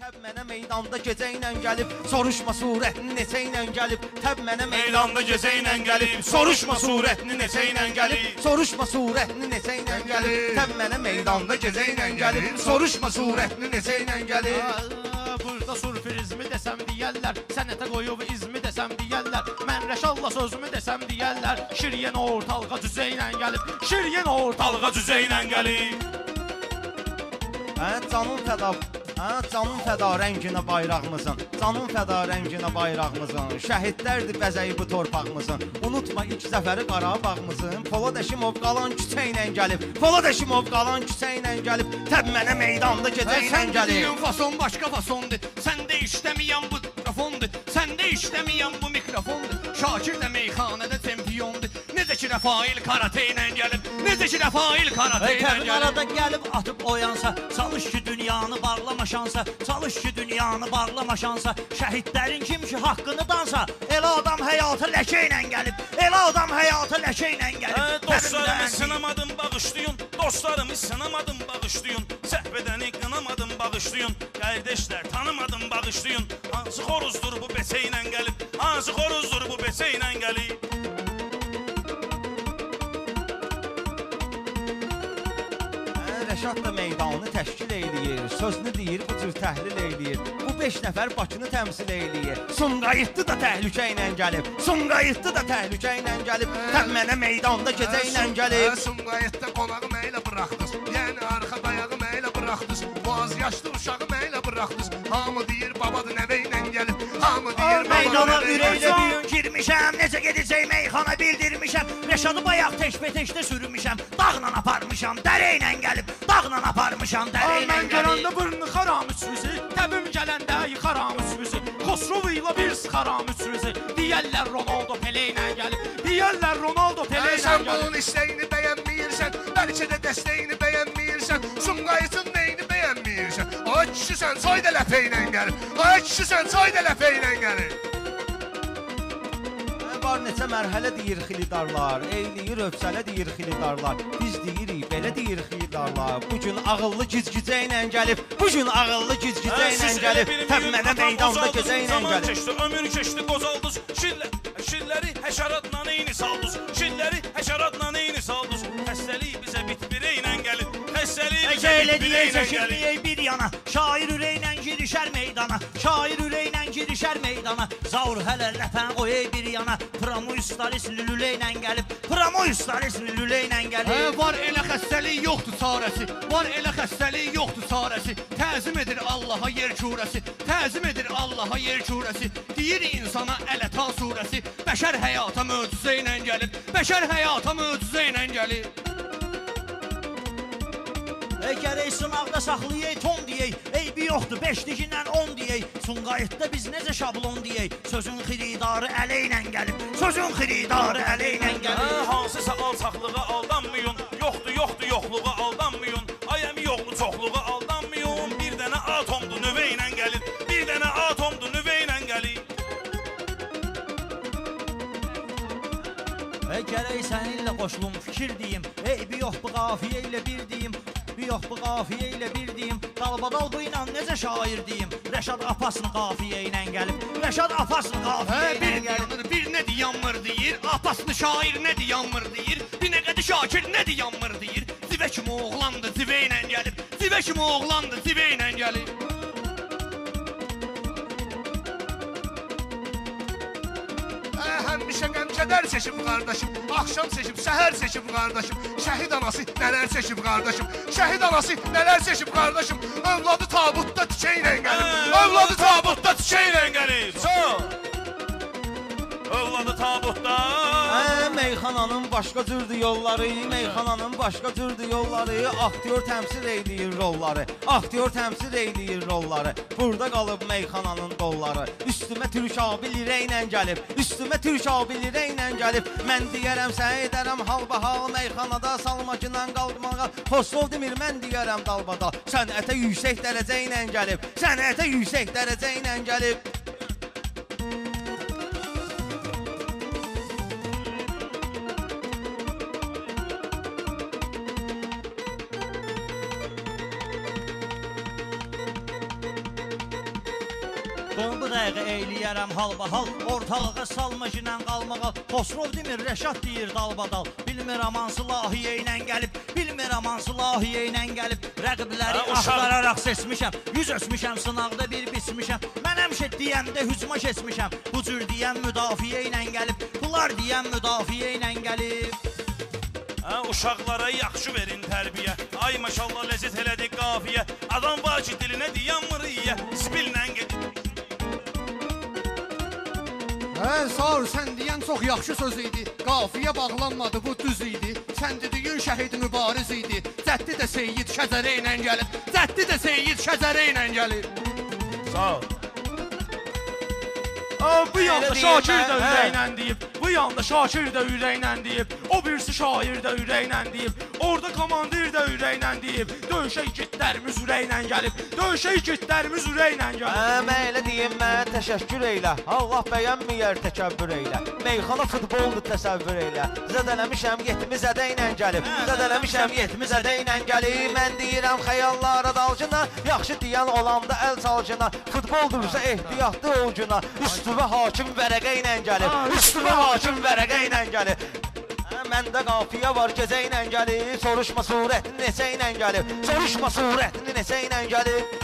Təb mənə meydanda gecə ilə gəlib, soruşma surətini neçə ilə gəlib. Təb mənə meydanda gecə ilə gəlib, soruşma surətini neçə ilə gəlib. Soruşma surətini neçə ilə gəlib. Təb mənə meydanda gecə ilə gəlib, soruşma surətini neçə ilə gəlib. Burada surprizmi desəm deyərlər, sənətə qoyub izmi desəm deyərlər, mən rəşalla sözümü desəm deyərlər, şiryen ortalığa cüzə ilə gəlib, şiryen ortalığa cüzə ilə gəlib. Canım fəda rənginə bayrağımızın, canım fəda rənginə bayrağımızın, şəhidlərdir bəzəyi bu torpağımızın. Unutma ilk zəfəri Qarabağımızın, Polad Əşimov qalan küçə ilə gəlib, Polad Əşimov qalan küçə ilə gəlib, təb mənə meydanda gecə ilə Sən gəlib. dediyin fason başqa fasondur, səndə işləməyən bu mikrofondur, səndə işləməyən bu mikrofondur. Şakir də meyxanədə çempiondur, necə ki Rəfail karate ilə gəlib, necə ki Rəfail karate ilə Təbin gəlib. arada gəlib atıb oyansa, çalış ki dünyanı bağlamaşansa, çalış ki dünyanı bağlamaşansa, şəhidlərin kim ki haqqını dansa, elə adam həyata ləkə ilə gəlib, elə adam həyata ləkə ilə gəlib. Dostlarımı sınamadım bağışlayın, dostlarımı sınamadım bağışlayın, səhv edəni qınamadım bağışlayın, qardeşlər tanımadım bağışlayın. Hansı xoruzdur bu beçə ilə gəlib, hansı xoruzdur bu beçə ilə gəlib. Rəşad da meydanı təşkil eyləyir, sözünü deyir, bu cür təhlil eyləyir. Bu 5 nəfər Bakını təmsil eyləyir. Sumqayıtlı da təhlükə ilə gəlib, Sumqayıtlı da təhlükə ilə gəlib. Təb mənə meydanda gecə ilə gəlib. Sumqayıtda qonağımı elə buraxdınız, yəni arxa dayağımı elə buraxdınız, boğaz yaşlı uşağımı elə buraxdınız. Hamı deyir babadır nəvə ilə gəlib, hamı deyir Meydana babadır nəvə ilə ürəklə gəlib. bir gün girmişəm, necə gedəcək meyxana bildirmişəm, Rəşadı bayaq teşbə-teşdə sürmüşəm, dağla aparmışam, dərə ilə gəlib, dağla aparmışam, dərə ilə Mən gəlib. görəndə burnu xaram üçümüzü, təbim gələndə yıxaram üçümüzü, Xosrov ilə bir sıxaram üçümüzü, deyərlər Ronaldo Pele ilə gəlib, deyərlər Ronaldo Pele ilə Sən gəlib. bunun istəyini bəyənməyirsən, bəlkə də dəstəyini bəyənməyirsən, Sumqayıtın neyini bəyənməyirsən. Ay kişi sən çay da ləpə ilə gəlib, ay kişi sən çay da ləpə ilə gəlib. Var neçə mərhələ deyir xilidarlar, eyliyir övsələ deyir xilidarlar. Biz deyirik, belə deyir xilidarlar. Bugün ağıllı güzgücə ilə gəlib, bugün ağıllı güzgücə ilə gəlib. Təb mənə meydanda gecə ilə Zaman gəlib. keçdi, ömür keçdi, qozaldız, şilləri həşəratla neyini saldız, şilləri həşəratla neyini saldız. Xəstəlik bizə bitbirə ilə gəlib, xəstəlik bizə Elə bitbirə ilə deyəcək gəlib. şirliyək bir yana, şair ürəklə girişər meydana, şair ürəklə girişər meydana, Zaur hələ ləpən qoyay bir yana, Pramoy stalis lülülə ilə gəlib, Pramoy stalis lülülə ilə gəlib. Var elə xəstəlik yoxdur çarəsi, var elə xəstəlik yoxdur çarəsi, təzim edir Allaha yer kürəsi, təzim edir Allaha yer kürəsi, deyir insana Ələta surəsi, bəşər həyata möcüzə ilə gəlib, bəşər həyata möcüzə ilə gəlib. Gərək sınaqda saxlayay ton deyək, eybi yoxdur 5-likindən 10 deyək, Sumqayıtda biz necə şablon deyək, sözün xiridarı ələ ilə gəlib, sözün xiridarı ələ ilə gəlib. Hansısa alçaqlığa aldanmayın, yoxdur yoxluğa aldanmayın, ayəmi yoxlu çoxluğa aldanmayın, bir dənə atomdur nüvə ilə gəlib, bir dənə atomdur nüvə ilə gəlib. Gərək səninlə qoşulum fikir deyim, eybi yox bu qafiyə ilə bir deyim, bir yox bu qafiyə ilə bir deyim, dalbadal bu ilə necə şair deyim, Rəşad Apasın qafiyə ilə gəlib, Rəşad Apasın qafiyə ilə Bir gəlib. yanır, bir nə diyanmır deyir, Apaslı şair nə diyanmır deyir, bir nə qədi Şakir nə diyanmır deyir, zivə kimi oğlandı zivə ilə gəlib, zivə kimi oğlandı zivə ilə gəlib. Həmişə qəm-kədər çəkib qardaşım, axşam çəkib, səhər çəkib qardaşım, şəhid anası nələr çəkib qardaşım, şəhid anası nələr çəkib qardaşım, övladı tabutda tikə ilə gəlib, övladı tabutda tikə ilə gəlib. Övladı tabutda. Meyxananın başqa cürdür yolları, meyxananın başqa cürdür yolları, aktyor təmsil eyləyir rolları, aktyor təmsil eyləyir rolları. Burada qalıb meyxananın dolları, üstümə türk abi lirə ilə gəlib, üstümə türk abi lirə ilə gəlib. Mən deyərəm sən edərəm halbahal, meyxanada salmacından qalmağa, Xosrov demir mən deyərəm dalbadal. Sənətə yüksək dərəcə ilə gəlib, sənətə yüksək dərəcə ilə gəlib. Bu dəqiqə eyləyərəm halbahal, ortalığa salmacınla qalmaqal. Xosrov demir, Rəşad deyir dalbadal. Bilmirəm hansı lahiyə ilə gəlib, bilmirəm hansı lahiyə ilə gəlib. Rəqibləri axtararaq seçmişəm, yüz ösmüşəm, sınaqda bir biçmişəm. Mən həmişə deyəndə hücuma keçmişəm, bu cür deyən müdafiə ilə gəlib, bunlar deyən müdafiə ilə gəlib. Uşaqlara yaxşı verin tərbiyə. Ay maşallah ləzzət elədi qafiyə. Adam var ki dilinə deyən mırıyə. Spillə gedir. Sağ ol, sən deyən çox yaxşı söz idi. Qafiyə bağlanmadı, bu düz idi. Sən dediyin şəhid mübariz idi. Cəddi də Seyyid Şəzərə ilə gəlib. Cəddi də Seyyid Şəzərə ilə gəlib. Sağ ol. Bu yanda Şakir də ürəklə deyib, bu yanda Şakir də ürəklə deyib, o birisi şair də ürəklə deyib, orada komandir də ürəklə deyib, döyüşə igidlərimiz ürəklə gəlib, döyüşə igidlərimiz ürəklə gəlib. Mən elə deyim, mən təşəkkür eylə, Allah bəyənməyər təkəbbür eylə, meyxana futboldur təsəvvür eylə, zədələmişəm yetimi zədə ilə gəlib, zədələmişəm yetimi zədə ilə gəlib, mən deyirəm xəyallara dalcına, yaxşı deyən olanda əl çalcına, futboldursa ehtiyatlı olcuna, üstüvə hakim vərəqə ilə gəlib, üstüvə hakim vərəqə ilə gəlib. Məndə qafiyə var gecə ilə gəlib, soruşma surətini neçə ilə gəlib, soruşma surətini neçə ilə gəlib.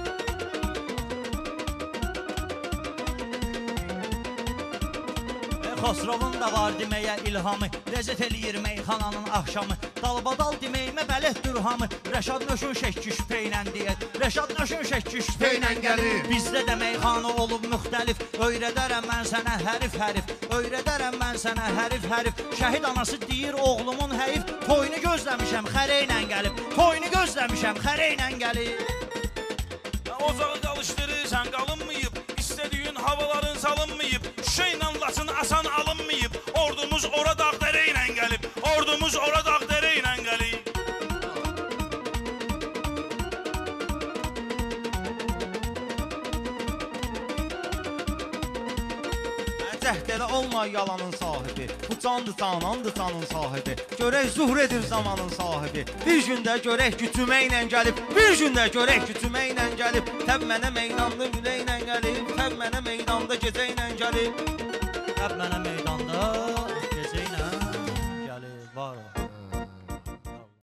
Xosrovun da var deməyə ilhamı, ləzzət eləyir meyxananın axşamı. Dalbadal deməyimə bələddir hamı, Rəşad nöşün şəkki şüphə deyək, Rəşad nöşün şəkki şüphə gəlir. Bizdə də meyxana olub müxtəlif, öyrədərəm mən sənə hərif-hərif, öyrədərəm mən sənə hərif-hərif. Şəhid anası deyir oğlumun həyif, toyunu gözləmişəm xərə ilə gəlib, toyunu gözləmişəm xərə ilə gəlib. Ocağı qalışdırırsan qalınmayıb, istədiyin havaların salınmayıb, Şuşa ilə Laçın asan alınmayıb, ordumuz ora dağdərə ilə gəlib, ordumuz ora dağdərə ilə gəlib. Cəhd elə olma yalanın sahibi, bu candır canandır canın sahibi, görək zuhr edir zamanın sahibi, bir gündə görək gücümə ilə gəlib, bir gündə görək gücümə ilə gəlib, təb mənə meydanda mülə ilə gəlib, təb mənə meydanda gecə ilə gəlib. Təb mənə meydanda gecə ilə gəlib, var o.